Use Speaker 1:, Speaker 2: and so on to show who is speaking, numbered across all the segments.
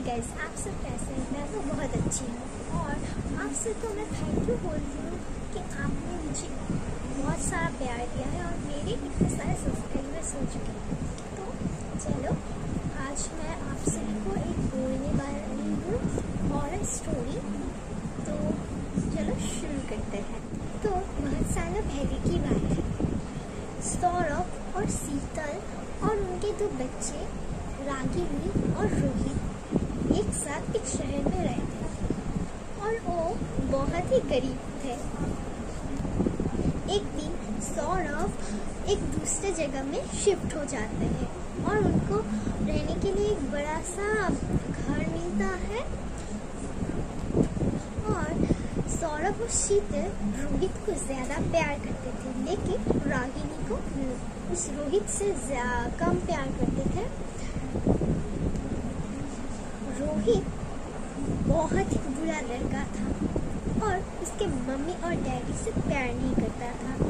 Speaker 1: Guys, आप सब कैसे हैं? मैं तो बहुत अच्छी हूँ और आपसे तो मैं थैंक यू बोल रही हूँ कि आपने मुझे बहुत सारा प्यार दिया है और मेरे इतने सारे सब्सक्राइबर्स हो चुके हैं। तो चलो, आज मैं आप सभी को एक बोलने वाली हूँ हॉरर स्टोरी। तो चलो शुरू करते हैं। तो बहुत सालों पहले की बात है। सौरभ और शीतल और उनके दो बच्चे रागिनी और रोहित एक साथ एक शहर में रहते थे और वो बहुत ही गरीब थे। एक दिन सौरभ एक दूसरे जगह में शिफ्ट हो जाते हैं और उनको रहने के लिए एक बड़ा सा घर मिलता है। और सौरभ और शीतल रोहित को ज़्यादा प्यार करते थे, लेकिन रागिनी को उस रोहित से कम प्यार करते थे। रोहित बहुत ही बुरा लड़का था और उसके मम्मी और डैडी से प्यार नहीं करता था।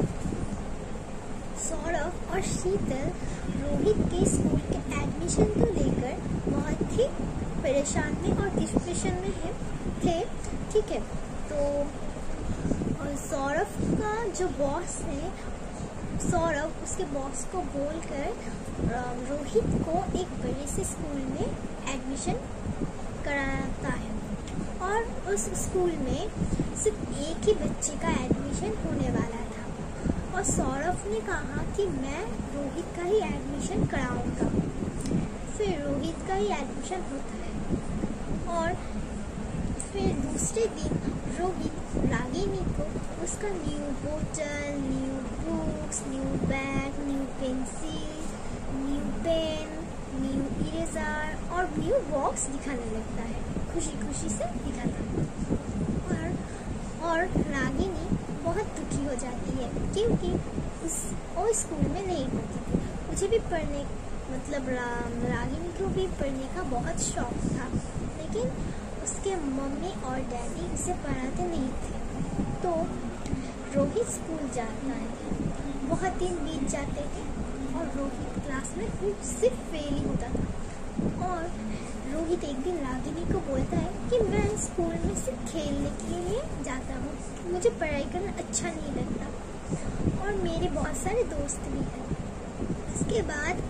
Speaker 1: सौरभ और शीतल रोहित के स्कूल के एडमिशन को लेकर बहुत ही परेशान में और डिप्रेशन में थे। ठीक है, तो सौरभ का जो बॉस है, सौरभ उसके बॉस को बोलकर रोहित को एक बड़े से स्कूल में एडमिशन कराता है और उस स्कूल में सिर्फ एक ही बच्चे का एडमिशन होने वाला था और सौरभ ने कहा कि मैं रोहित का ही एडमिशन कराऊंगा। फिर रोहित का ही एडमिशन होता है और फिर दूसरे दिन रोहित रागिनी को उसका न्यू बोतल, new books, new bag, new pencil, new pen, new eraser और न्यू बॉक्स दिखाने लगता है। खुशी खुशी से दिखाता है और रागिनी बहुत दुखी हो जाती है क्योंकि वो स्कूल में नहीं पढ़ती थी। मुझे भी पढ़ने रागिनी को भी पढ़ने का बहुत शौक था, लेकिन उसके मम्मी और डैडी उसे पढ़ाते नहीं थे। तो रोहित स्कूल जाता है। बहुत दिन बीत जाते थे और रोहित क्लास में सिर्फ फेल ही होता था। और रोहित एक दिन रागिनी को बोलता है कि मैं स्कूल में सिर्फ खेलने के लिए जाता हूँ, मुझे पढ़ाई करना अच्छा नहीं लगता और मेरे बहुत सारे दोस्त भी हैं। इसके बाद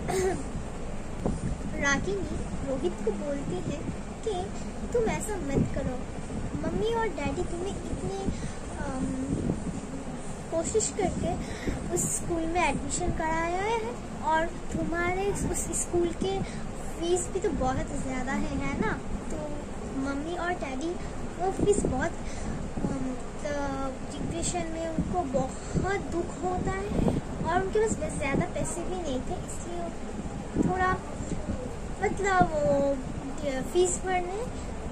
Speaker 1: रागिनी रोहित को बोलती है कि तुम ऐसा मत करो, मम्मी और डैडी तुम्हें इतनी कोशिश करके उस स्कूल में एडमिशन कराया है और तुम्हारे उस स्कूल के फीस भी तो बहुत ज़्यादा है ना। तो मम्मी और डैडी वो फीस बहुत डिप्रेशन में उनको बहुत दुख होता है और उनके पास ज़्यादा पैसे भी नहीं थे, इसलिए थोड़ा वो फीस भरने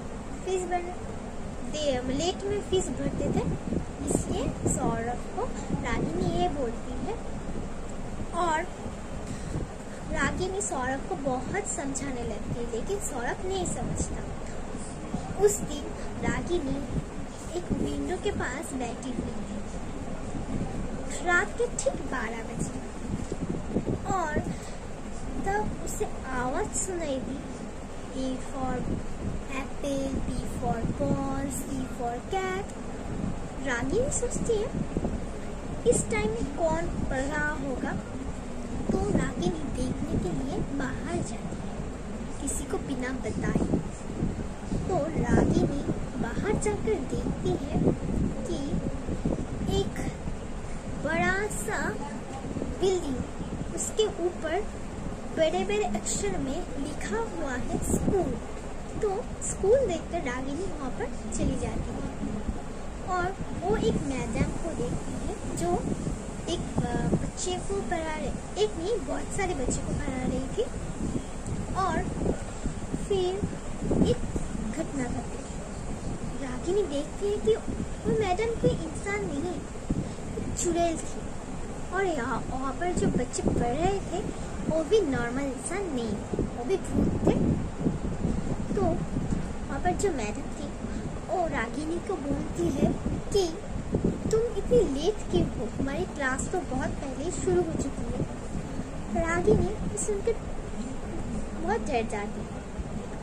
Speaker 1: लेट में फीस भरते थे। इसलिए सौरभ को रागिनी ये बोलती है और रागिनी सौरभ को बहुत समझाने लगती है, लेकिन सौरभ नहीं समझता। उस दिन रागिनी एक विंडो के पास बैठी हुई थी। रात के ठीक 12 बजे और तब उसे आवाज सुनाई दी, A for apple, B for ball, C for cat। Ragini सोचती है इस टाइम में कौन पढ़ रहा होगा, तो रागिनी देखने के लिए बाहर जाती है किसी को बिना बताए। तो रागिनी बाहर जाकर देखती है कि एक बड़ा सा बिल्डिंग, उसके ऊपर बड़े बड़े अक्षर में लिखा हुआ है स्कूल। तो स्कूल देखकर रागिनी वहाँ पर चली जाती है और वो एक मैडम को देखती है जो एक बच्चे को पढ़ा रहे, एक नहीं बहुत सारे बच्चे को पढ़ा रही थी। और फिर एक घटना घटी। रागिनी देखती है कि वो मैडम कोई इंसान नहीं, चुड़ैल थी और वहाँ पर जो बच्चे पढ़ रहे थे वो भी नॉर्मल इंसान नहीं, वो भी भूत थे। तो वहाँ पर जो मैडम थी वो रागिनी को बोलती है कि तुम इतनी लेट क्यों हो, हमारी क्लास तो बहुत पहले शुरू हो चुकी है। रागिनी सुनकर बहुत डर जाती है।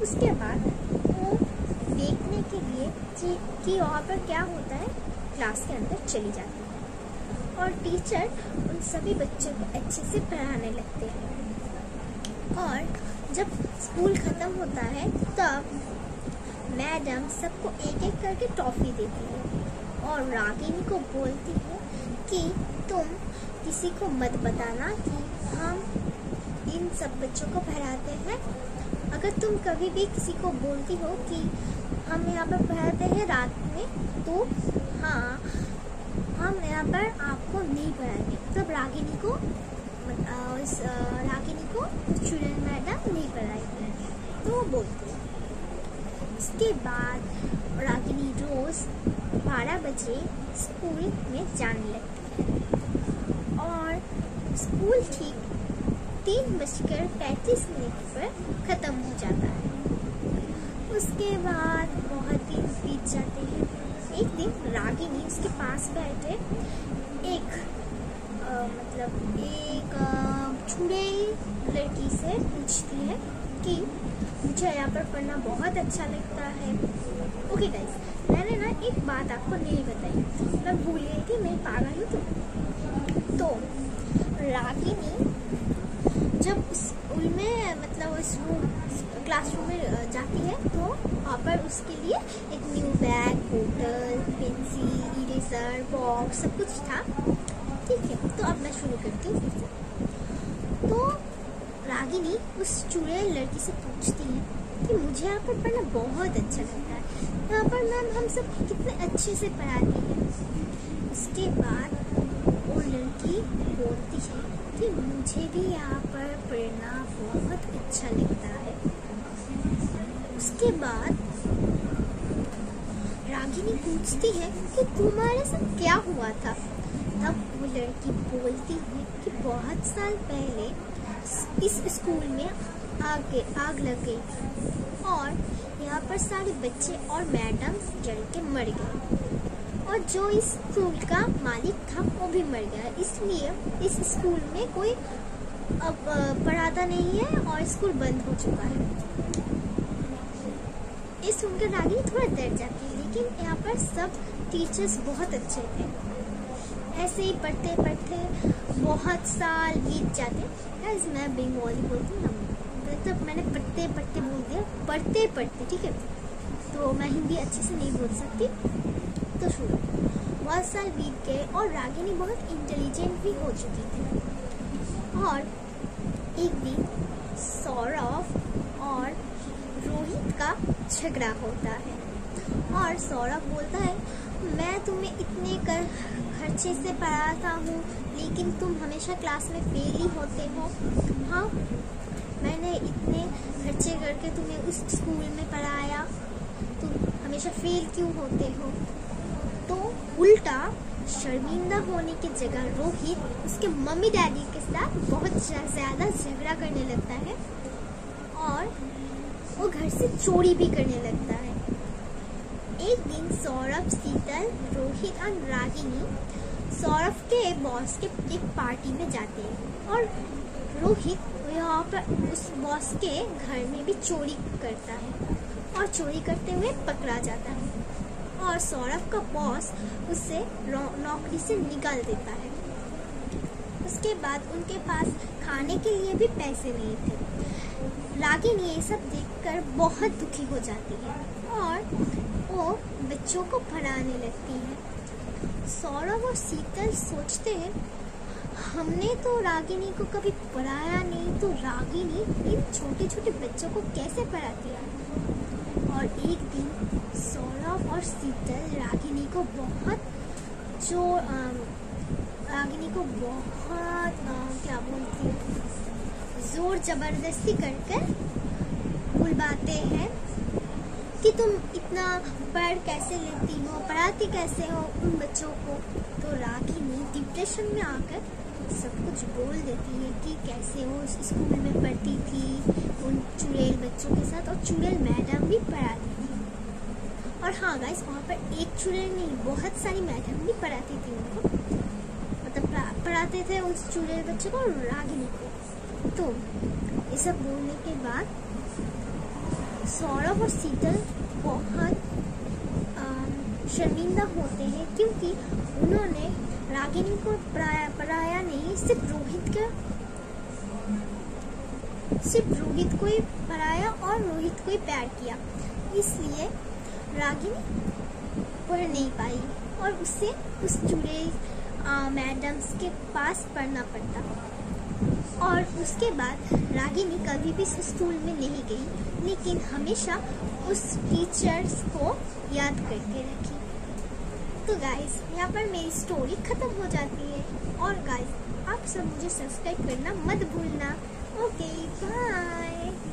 Speaker 1: उसके बाद वो देखने के लिए कि वहाँ पर क्या होता है क्लास के अंदर चली जाती है और टीचर उन सभी बच्चों को अच्छे से पढ़ाने लगते हैं। और जब स्कूल ख़त्म होता है तब मैडम सबको एक एक करके टॉफ़ी देती है और रागिनी को बोलती है कि तुम किसी को मत बताना कि हम इन सब बच्चों को पढ़ाते हैं। अगर तुम कभी भी किसी को बोलती हो कि हम यहाँ पर पढ़ाते हैं रात में, तो हाँ, हम यहाँ पर आपको नहीं पढ़ाएंगे। तब रागिनी को स्टूडेंट मैडम नहीं पढ़ाएगी, तो वो बोलती है। इसके बाद रागिनी रोज़ 12 बजे स्कूल में जाने लगती है और स्कूल ठीक 3:35 पर ख़त्म हो जाता है। उसके बाद बहुत दिन बीत जाते हैं। एक दिन रागिनी उसके पास बैठे एक छुड़े लड़की से पूछती है कि मुझे यहाँ पर पढ़ना बहुत अच्छा लगता है। ओके गाइस, मैंने ना एक बात आपको नहीं बताई, मैं भूल गई थी, मैं पागल हूँ। तो रागिनी जब स्कूल में क्लासरूम में जाती है तो वहाँ पर उसके लिए एक न्यू बैग, बोतल, पेंसिल, इरेजर, बॉक्स सब कुछ था। ठीक है, तो अब मैं शुरू करती हूँ फिर से। तो रागिनी उस चुड़ैल लड़की से पूछती है कि मुझे यहाँ पर पढ़ना बहुत अच्छा लगता है, यहाँ पर मैम हम सब कितने अच्छे से पढ़ाती हैं। उसके बाद वो लड़की बोलती है कि मुझे भी यहाँ पर पढ़ना बहुत अच्छा लगता है। उसके बाद रागिनी पूछती है कि तुम्हारे साथ क्या हुआ था। तब वो लड़की बोलती है कि बहुत साल पहले इस स्कूल में आग लग गई और यहाँ पर सारे बच्चे और मैडम जल के मर गए और जो इस स्कूल का मालिक था वो भी मर गया। इसलिए इस स्कूल में कोई अब पढ़ाता नहीं है और स्कूल बंद हो चुका है। ये सुनकर रागिनी थोड़ा डर जाती है, लेकिन यहाँ पर सब टीचर्स बहुत अच्छे थे। ऐसे ही पढ़ते पढ़ते बहुत साल बीत जाते। गाइस, मैं बंगाली बोलती हूँ ना, मतलब मैंने पढ़ते पढ़ते बोल दिया, पढ़ते पढ़ते, ठीक है। तो मैं हिंदी अच्छे से नहीं बोल सकती, तो शुरू। बहुत साल बीत गए और रागिनी बहुत इंटेलिजेंट भी हो चुकी थी। और एक दिन सौरभ और रोहित का झगड़ा होता है और सौरभ बोलता है, मैं तुम्हें इतने खर्चे से पढ़ाता हूँ लेकिन तुम हमेशा क्लास में फेल ही होते हो। हाँ, मैंने इतने खर्चे करके तुम्हें उस स्कूल में पढ़ाया, तुम हमेशा फेल क्यों होते हो। तो उल्टा शर्मिंदा होने की जगह रोहित उसके मम्मी डैडी के साथ बहुत ज़्यादा झगड़ा करने लगता है और वो घर से चोरी भी करने लगता है। एक दिन सौरभ, शीतल, रोहित और रागिनी सौरभ के बॉस के एक पार्टी में जाते हैं और रोहित यहाँ पर उस बॉस के घर में भी चोरी करता है और चोरी करते हुए पकड़ा जाता है और सौरभ का बॉस उसे नौकरी से निकाल देता है। उसके बाद उनके पास खाने के लिए भी पैसे नहीं थे। रागिनी ये सब देखकर बहुत दुखी हो जाती है और वो बच्चों को पढ़ाने लगती है। सौरभ और शीतल सोचते हैं, हमने तो रागिनी को कभी पढ़ाया नहीं, तो रागिनी इन छोटे छोटे बच्चों को कैसे पढ़ाती है। और एक दिन सौरभ और शीतल रागिनी को बहुत क्या बोलती है, जोर जबरदस्ती कर बुलवाते हैं कि तुम इतना पढ़ कैसे लेती हो, पढ़ाती कैसे हो उन बच्चों को। तो रागिनी डिप्रेशन में आकर सब कुछ बोल देती है कि कैसे वो स्कूल में पढ़ती थी उन चुड़ैल बच्चों के साथ और चुड़ैल मैडम भी पढ़ाती थी। और हाँ गाइस, वहाँ पर एक चुड़ैल नहीं, बहुत सारी मैडम भी पढ़ाती थी उनको, मतलब पढ़ाते थे उस चुड़ैल बच्चे को और रागिनी को। तो ये सब बोलने के बाद सौरभ और शीतल बहुत शर्मिंदा होते हैं क्योंकि उन्होंने रागिनी को पराया नहीं, सिर्फ रोहित को ही पराया और रोहित को ही प्यार किया। इसलिए रागिनी पढ़ नहीं पाई और उसे उस चूड़े मैडम्स के पास पढ़ना पड़ता। और उसके बाद रागिनी कभी भी स्कूल में नहीं गई, लेकिन हमेशा उस टीचर्स को याद करके रखी। तो गाइस, यहाँ पर मेरी स्टोरी खत्म हो जाती है। और गाइस, आप सब मुझे सब्सक्राइब करना मत भूलना। Okay, bye.